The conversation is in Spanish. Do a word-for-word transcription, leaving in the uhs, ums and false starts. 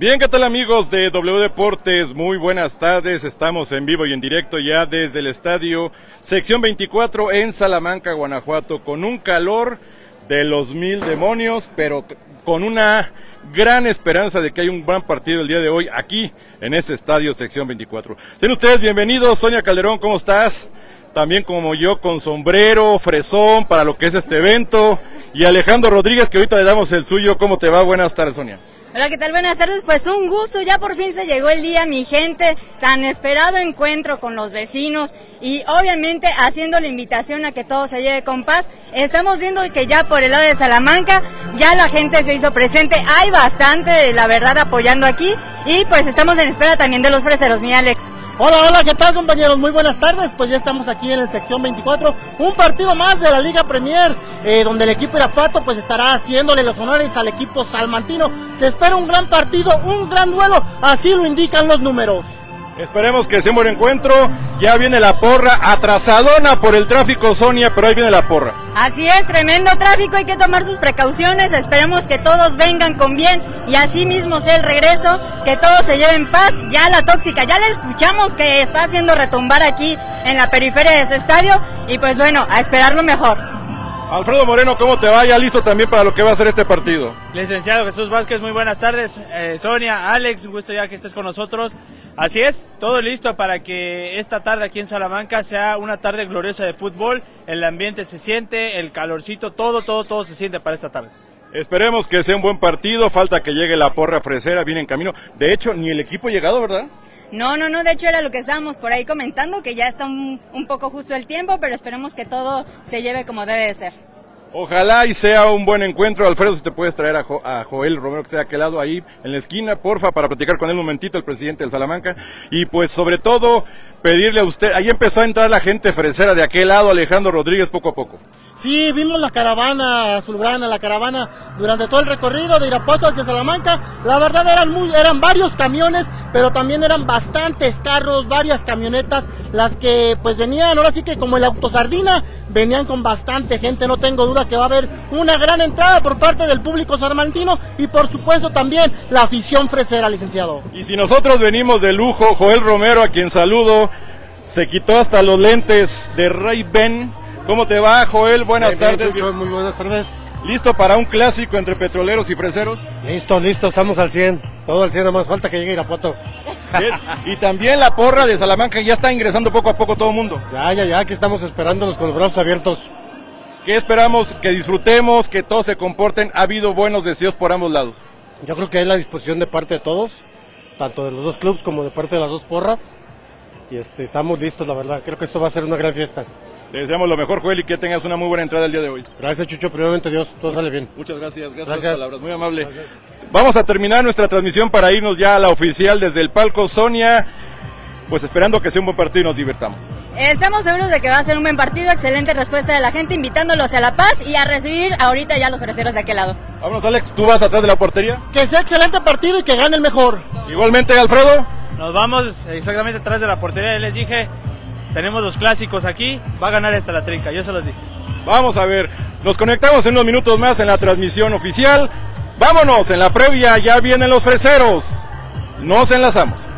Bien, ¿qué tal amigos de W Deportes? Muy buenas tardes, estamos en vivo y en directo ya desde el estadio Sección veinticuatro en Salamanca, Guanajuato, con un calor de los mil demonios, pero con una gran esperanza de que hay un gran partido el día de hoy aquí en este estadio Sección veinticuatro. Sean ustedes bienvenidos. Sonia Calderón, ¿cómo estás? También como yo, con sombrero, fresón para lo que es este evento, y Alejandro Rodríguez, que ahorita le damos el suyo. ¿Cómo te va? Buenas tardes, Sonia. Hola, ¿qué tal? Buenas tardes, pues un gusto, ya por fin se llegó el día, mi gente, tan esperado encuentro con los vecinos y obviamente haciendo la invitación a que todo se lleve con paz. Estamos viendo que ya por el lado de Salamanca ya la gente se hizo presente, hay bastante, la verdad, apoyando aquí y pues estamos en espera también de los freseros, mi Alex. Hola, hola, ¿qué tal, compañeros? Muy buenas tardes, pues ya estamos aquí en el Sección veinticuatro, un partido más de la Liga Premier, eh, donde el equipo Irapuato pues estará haciéndole los honores al equipo salmantino. Se espera un gran partido, un gran duelo, así lo indican los números. Esperemos que sea un buen encuentro. Ya viene la porra, atrasadona por el tráfico, Sonia, pero ahí viene la porra. Así es, tremendo tráfico, hay que tomar sus precauciones, esperemos que todos vengan con bien y así mismo sea el regreso, que todos se lleven paz. Ya la tóxica, ya la escuchamos que está haciendo retumbar aquí en la periferia de su estadio y pues bueno, a esperar lo mejor. Alfredo Moreno, ¿cómo te va? Ya listo también para lo que va a ser este partido. Licenciado Jesús Vázquez, muy buenas tardes. Eh, Sonia, Alex, un gusto ya que estés con nosotros. Así es, todo listo para que esta tarde aquí en Salamanca sea una tarde gloriosa de fútbol. El ambiente se siente, el calorcito, todo, todo, todo se siente para esta tarde. Esperemos que sea un buen partido, falta que llegue la porra fresera, viene en camino. De hecho, ni el equipo ha llegado, ¿verdad? No, no, no, de hecho era lo que estábamos por ahí comentando, que ya está un, un poco justo el tiempo, pero esperemos que todo se lleve como debe de ser. Ojalá y sea un buen encuentro. Alfredo, si te puedes traer a, jo a Joel Romero, que esté de aquel lado ahí en la esquina, porfa, para platicar con él un momentito, el presidente del Salamanca. Y pues sobre todo, pedirle a usted, ahí empezó a entrar la gente fresera de aquel lado, Alejandro Rodríguez, poco a poco. Sí, vimos la caravana azulgrana, la caravana durante todo el recorrido de Irapuato hacia Salamanca. La verdad eran muy, eran varios camiones, pero también eran bastantes carros, varias camionetas, las que pues venían, ahora sí que como el autosardina, venían con bastante gente. No tengo duda que va a haber una gran entrada por parte del público salmantino y por supuesto también la afición fresera, licenciado. Y si nosotros venimos de lujo, Joel Romero, a quien saludo, se quitó hasta los lentes de Ray-Ban. ¿Cómo te va, Joel? Buenas bien, tardes. Chucho, muy buenas tardes. ¿Listo para un clásico entre petroleros y freseros? Listo, listo, estamos al cien. Todo al cien, nada más falta que llegue Irapuato. Bien. Y también la porra de Salamanca ya está ingresando poco a poco todo el mundo. Ya, ya, ya, aquí estamos esperándolos con los brazos abiertos. ¿Qué esperamos? Que disfrutemos, que todos se comporten. Ha habido buenos deseos por ambos lados. Yo creo que hay la disposición de parte de todos, tanto de los dos clubes como de parte de las dos porras. Y este, estamos listos, la verdad. Creo que esto va a ser una gran fiesta. Te deseamos lo mejor, Joel, y que tengas una muy buena entrada el día de hoy. Gracias, Chucho. Primeramente, Dios, todo sale bien. Muchas gracias. Gracias, gracias. por las palabras. Muy amable. Gracias. Vamos a terminar nuestra transmisión para irnos ya a la oficial desde el palco, Sonia. Pues esperando que sea un buen partido y nos divertamos. Estamos seguros de que va a ser un buen partido, excelente respuesta de la gente, invitándolos a la paz y a recibir ahorita ya los freseros de aquel lado. Vámonos, Alex, ¿tú vas atrás de la portería? Que sea excelente partido y que gane el mejor. Igualmente, Alfredo. Nos vamos exactamente atrás de la portería, ya les dije, tenemos los clásicos aquí, va a ganar hasta la trinca, yo se los dije. Vamos a ver, nos conectamos en unos minutos más en la transmisión oficial. Vámonos, en la previa ya vienen los freseros. Nos enlazamos.